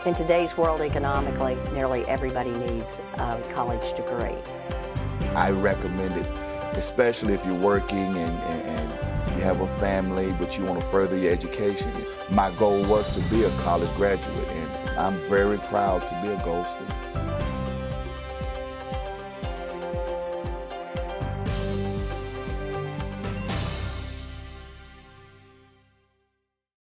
In today's world economically, nearly everybody needs a college degree. I recommend it, especially if you're working and you have a family, but you want to further your education. My goal was to be a college graduate, and I'm very proud to be a Gold student.